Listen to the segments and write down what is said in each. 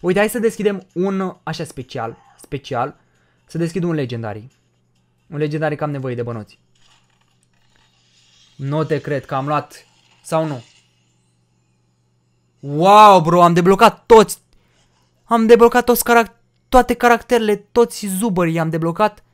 Uite, hai să deschidem un așa special. Să deschid un legendary. Un legendary că am nevoie de bănuți. Nu te cred că am luat sau nu. Wow, bro, am deblocat toți. Am deblocat toate caracterele, toți zubării am deblocat.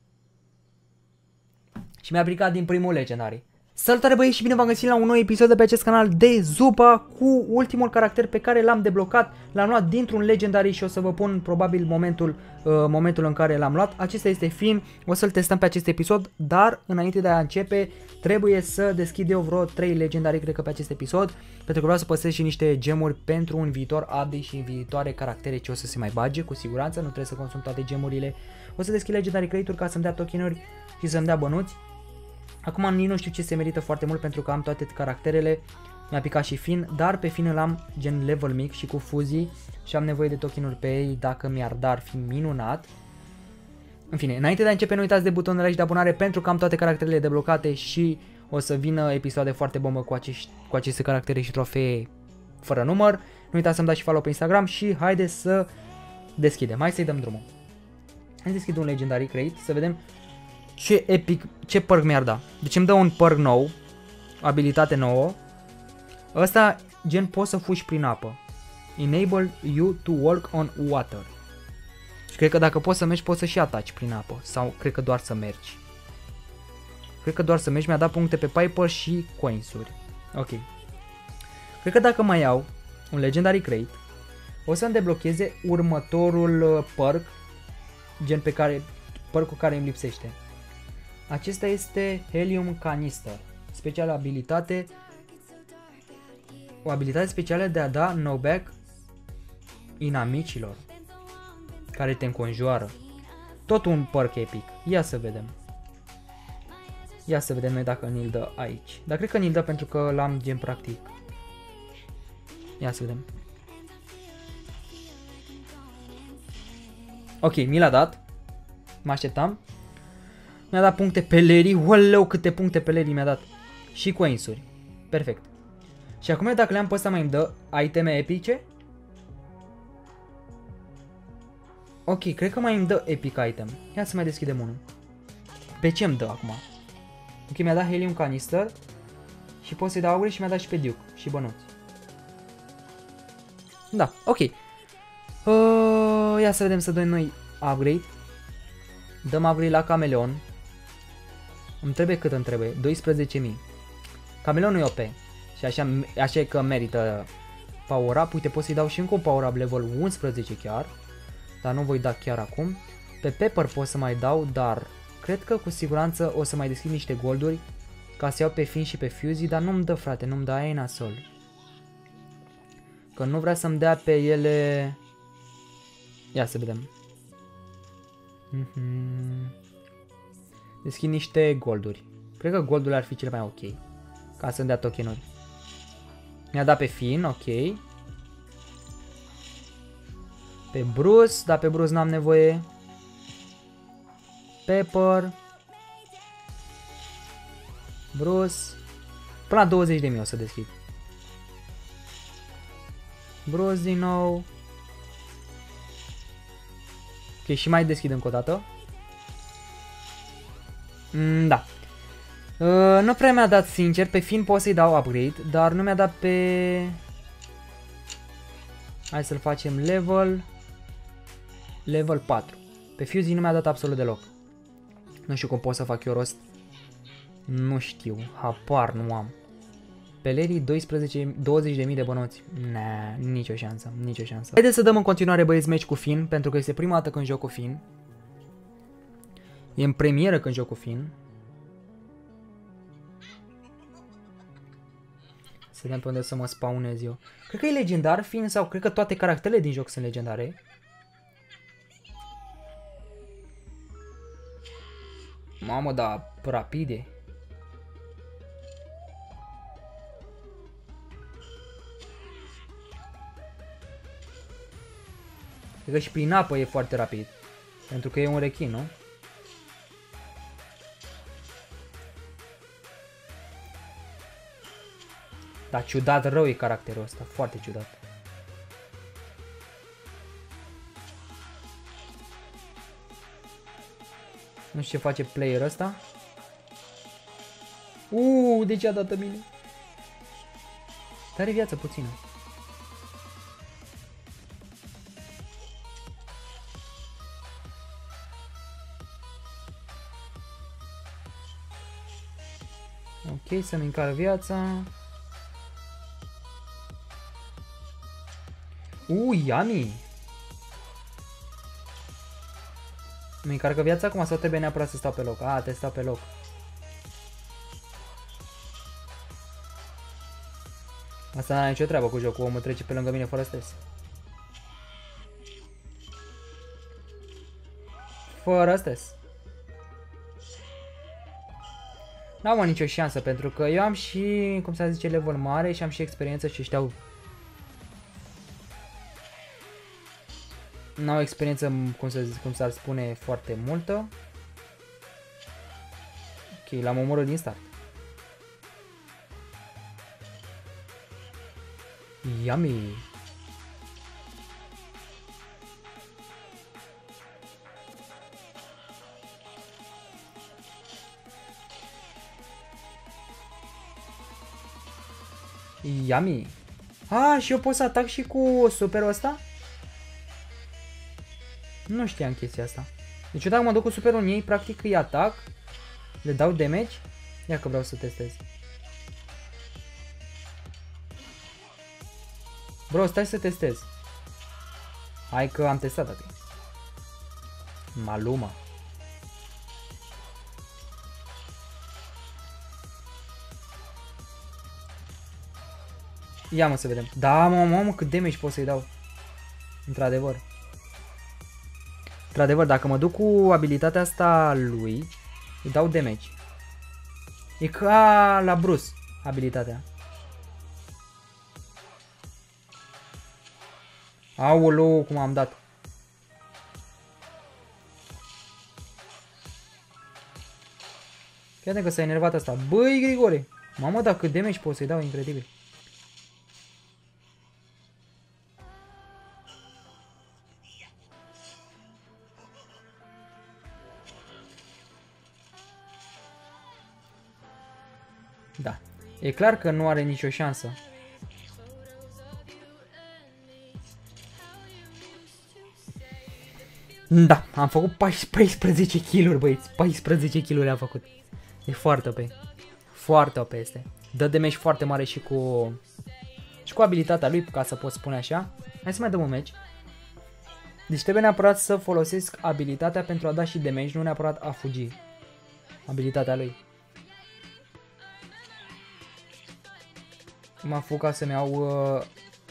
Și mi-a aplicat din primul legendary. Salutare băieți și bine v-am găsit la un nou episod de pe acest canal de Zupa cu ultimul caracter pe care l-am deblocat. L-am luat dintr-un legendary și o să vă pun probabil momentul în care l-am luat. Acesta este Finn, o să-l testăm pe acest episod, dar înainte de a începe trebuie să deschid eu vreo 3 legendary cred că pe acest episod, pentru că vreau să păstrez și niște gemuri pentru un viitor update și în viitoare caractere ce o să se mai bage, cu siguranță, nu trebuie să consum toate gemurile. O să deschid legendary crate-uri ca să-mi dea tokenuri și să-mi dea bănuți. Acum nici nu știu ce se merită foarte mult pentru că am toate caracterele, mi-a picat și Finn, dar pe Finn îl am gen level mic și cu fuzii și am nevoie de tokenuri pe ei, dacă mi-ar da ar fi minunat. În fine, înainte de a începe nu uitați de butonul like de abonare pentru că am toate caracterele deblocate și o să vină episoade foarte bombă cu aceste caractere și trofee fără număr. Nu uitați să-mi dați și follow pe Instagram și haide să deschidem, hai să-i dăm drumul. Hai să deschid un legendary crate să vedem ce epic, ce perk mi-ar da. Deci îmi dă un perk nou, abilitate nouă. Ăsta gen poți să fugi prin apă. Enable you to walk on water. Și cred că dacă poți să mergi, poți să și ataci prin apă. Sau cred că doar să mergi. Cred că doar să mergi, mi-a dat puncte pe Piper și coins-uri. Ok. Cred că dacă mai iau un legendary crate, o să-mi deblocheze următorul perk, gen pe care, perk-ul care îmi lipsește. Acesta este Helium Canister, specială abilitate, o abilitate specială de a da knockback inamicilor care te înconjoară. Tot un perk epic, ia să vedem. Ia să vedem noi dacă ni-l dă aici, dar cred că ni-l dă pentru că l-am gen practic. Ia să vedem. Ok, mi l-a dat, mă așteptam. Mi-a dat puncte pe Larry, oleu câte puncte pe Larry mi-a dat. Și coins-uri, perfect. Și acum dacă le-am pe ăsta mai îmi dă iteme epice. Ok, cred că mai îmi dă epic item. Ia să mai deschidem unul. Pe ce îmi dă acum? Ok, mi-a dat Helium Canister. Și pot să-i dau aure și mi-a dat și pe Duke și bănuți. Da, ok. Ia să vedem să dăm noi upgrade. Dăm upgrade la Cameleon. Îmi trebuie cât îmi trebuie? 12.000. Cameleonul e OP. Și așa e că merită power up. Uite, pot să-i dau și încă un power up level 11 chiar. Dar nu voi da chiar acum. Pe Pepper pot să mai dau, dar cred că cu siguranță o să mai deschid niște golduri ca să iau pe Finn și pe Fusey, dar nu-mi dă, frate, nu-mi dă, aia e nasol. Că nu vrea să-mi dea pe ele. Ia să vedem. Deschid niște golduri. Cred că goldurile ar fi cele mai ok. Ca să-mi dea tokenuri. Mi-a dat pe Finn, ok. Pe Bruce, dar pe Bruce n-am nevoie. Pepper. Bruce. Până la 20.000 o să deschid. Bruce din nou. Ok, și mai deschid încă o dată. Da. Nu prea mi-a dat sincer, pe Finn pot să-i dau upgrade, dar nu mi-a dat pe... Hai să-l facem level 4. Pe Fusey nu mi-a dat absolut deloc. Nu știu cum pot să fac eu rost. Nu știu, habar nu am. Pe Larry 20.000 de bănuți. Nah, nicio șansă, nicio șansă. Haideți să dăm în continuare băieți meci cu Finn, pentru că este prima dată când joc cu Finn. E în premieră când joc cu Finn. Să vedem pe unde să mă spawnez eu. Cred că e legendar Finn sau cred că toate caracterele din joc sunt legendare. Mamă, da, rapide. Cred că și prin apă e foarte rapid. Pentru că e un rechin, nu? Dar ciudat rău e caracterul ăsta, foarte ciudat. Nu știu ce face player ăsta. De ce a dat mine? Dar are viață puțină. Ok, să-mi încarc viața. Yummy! Mi încarcă viața acum sau trebuie neapărat să stau pe loc? Te stau pe loc. Asta n-are nicio treabă cu jocul, omul trece pe lângă mine fără stres. Fără stres. N-am nicio șansă pentru că eu am și, cum să zice, level mare și am și experiență și știu. N-au experiență, cum s-ar spune, foarte multă. Ok, l-am omorât din start. Yummy! Yummy! Și eu pot să atac și cu superul ăsta? Nu știam chestia asta. Deci eu dacă mă duc cu superul în ei, practic îi atac, le dau damage. Ia că vreau să testez. Bro, stai să testez. Hai că am testat acum. Maluma. Ia mă să vedem. Da, mă, cât damage pot să-i dau. Într-adevăr. Într-adevăr, dacă mă duc cu abilitatea asta lui, îi dau damage. E ca la Bruce, abilitatea. Aoleu, cum am dat. Chiar că s-a enervat asta. Băi, Grigore! Mamă, dar cât damage pot să-i dau, incredibil. Da. E clar că nu are nicio șansă. Da, am făcut 14 kill-uri, băieți. 14 kill-uri am făcut. E foarte OP. Foarte OP este. Dă damage foarte mare și cu abilitatea lui, ca să pot spune așa. Hai să mai dăm un match. Deci trebuie neapărat să folosesc abilitatea pentru a da și damage, nu neapărat a fugi. Abilitatea lui. M-a făcut ca să-mi iau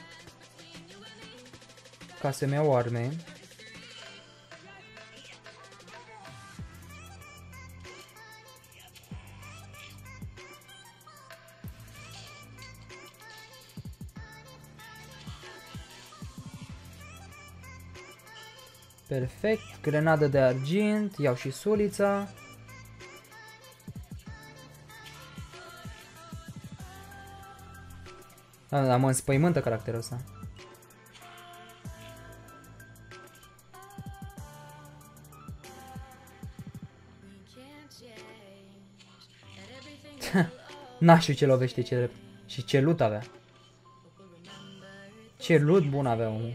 arme. Perfect, grenadă de argint, iau și sulița. Da, mă înspăimântă caracterul ăsta. N-a știu ce lovește ce drept. Și ce loot avea. Ce loot bun avea omul.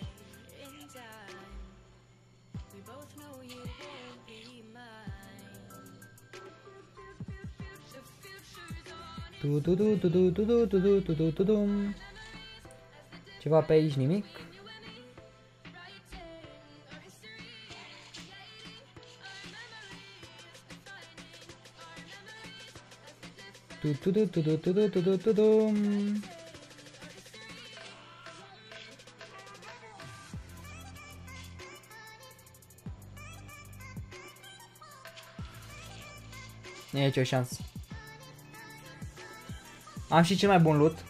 Ceva pe aici, nimic. Nu e nicio șansă. Am și cel mai bun loot.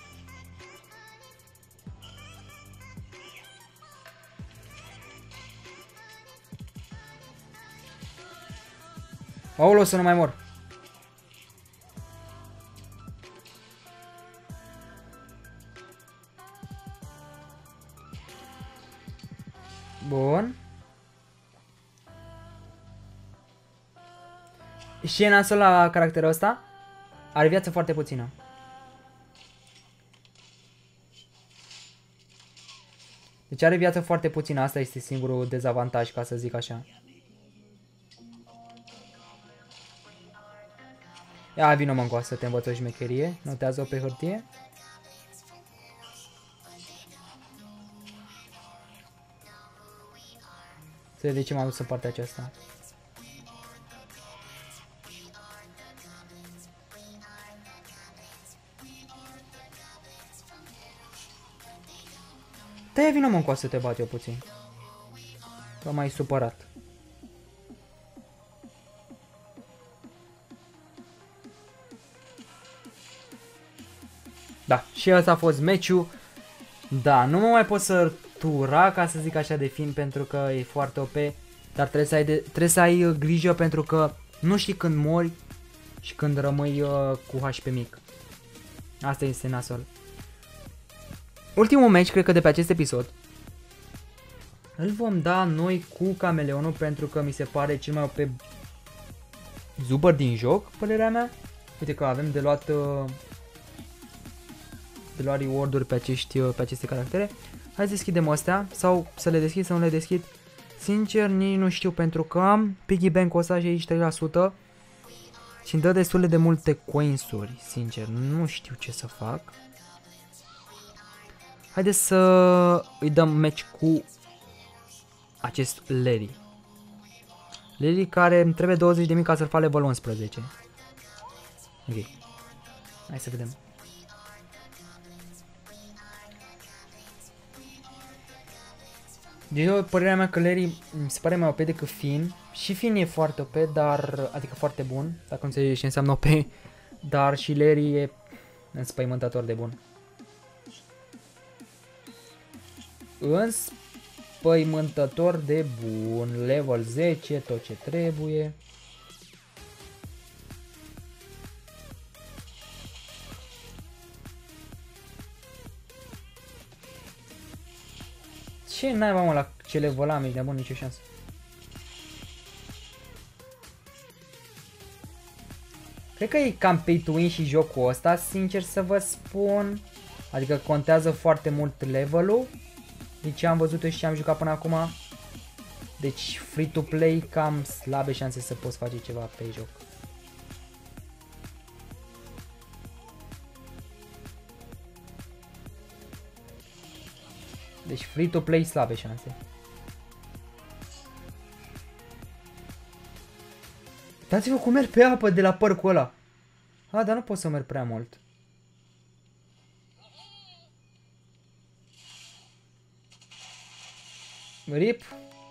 Aoleu, să nu mai mor. Bun. Și e nasol la caracterul ăsta. Are viață foarte puțină. Deci are viață foarte puțină. Asta este singurul dezavantaj, ca să zic așa. Ia, vină mă încoa să te învăț o șmecherie. Notează-o pe hârtie. Să vedem de ce m-am dus în partea aceasta. Te vină mă încoa să te bat eu puțin. Că m-ai supărat. Da, și ăsta a fost meciul. Da, nu mă mai pot sărtura, ca să zic așa, de film, pentru că e foarte OP. Dar trebuie să ai grijă, pentru că nu știi când mori și când rămâi cu HP mic. Asta este nasol. Ultimul match, cred că de pe acest episod, îl vom da noi cu Cameleonul, pentru că mi se pare cel mai OP Zuber din joc, părerea mea. Uite că avem de luat reward-uri pe aceste caractere. Hai să deschidem astea, sau să le deschid, să nu le deschid. Sincer, nici nu știu, pentru că am piggy bank-ul ăsta 63% și îmi dă destul de multe coins-uri. Sincer, nu știu ce să fac. Haideți să îi dăm match cu acest Larry. Larry care îmi trebuie 20.000 ca să-l fac level 11. Ok. Hai să vedem. Deci, părerea mea că Larry mi se pare mai OP decât Finn. Și Finn e foarte OP, dar, adică foarte bun, dacă nu înțelegi ce înseamnă OP. Dar și Larry e înspăimântător de bun. Înspăimântător de bun. Level 10, tot ce trebuie. Ce naiba mă la ce level am, ești de bun, nicio șansă. Cred că e cam pay to win și jocul ăsta, sincer să vă spun. Adică contează foarte mult levelul. Deci am văzut și am jucat până acum. Deci free to play, cam slabe șanse să poți face ceva pe joc. Deci free to play, slabe șanse. Dați-vă cum merg pe apă de la parcul ăla. A, dar nu pot să merg prea mult. Rip.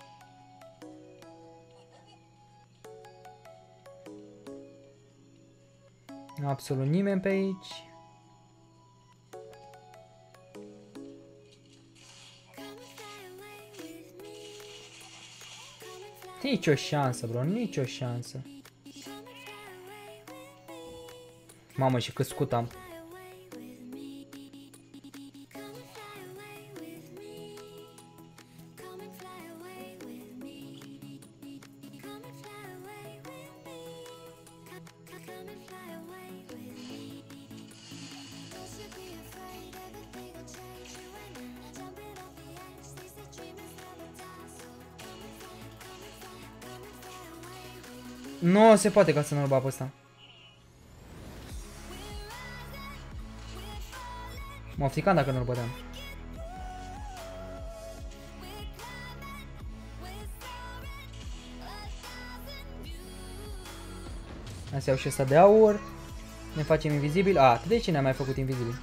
Absolut nimeni pe aici. Nicio șansă, bro, nicio șansă. Mamă, și cât scut am. Nu se poate ca să nu-l bag pe ăsta. M-a ofticat dacă nu-l băteam. Hai să iau și ăsta de aur. Ne facem invizibil. A, de ce ne-am mai făcut invizibil?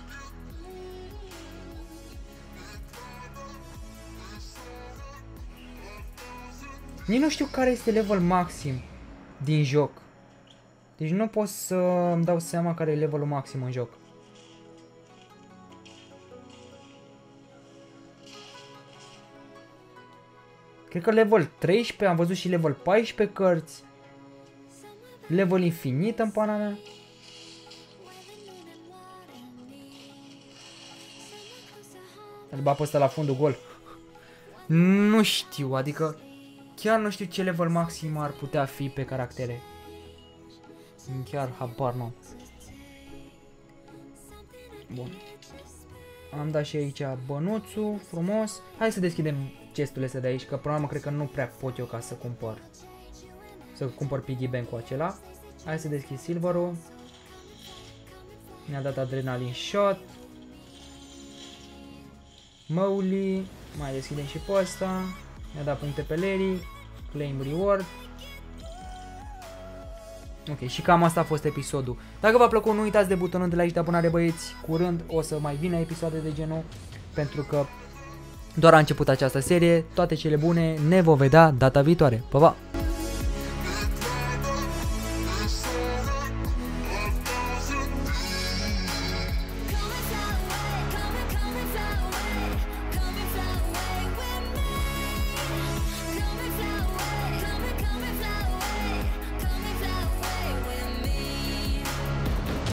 Nici nu știu care este level maxim din joc. Deci nu pot să îmi dau seama care e levelul maxim în joc. Cred că level 13, am văzut și level 14 cărți. Level infinit în pana mea. Îl bat pe ăsta la fundul gol. Nu știu, adică chiar nu știu ce level maxim ar putea fi pe caractere. Chiar habar n-am. Bun. Am dat și aici bănuțul, frumos. Hai să deschidem chesturile astea de aici, că până la urmă cred că nu prea pot eu ca să cumpăr piggy bank-ul acela. Hai să deschid silverul. Mi-a dat adrenaline shot. Mowgli. Mai deschidem și pe ăsta. Mi-a dat puncte pe Larry. Claim reward. Ok, și cam asta a fost episodul. Dacă v-a plăcut, nu uitați de butonul de like și de abonare, băieți. Curând o să mai vină episoade de genul, pentru că doar a început această serie. Toate cele bune, ne vom vedea data viitoare. Pa, pa!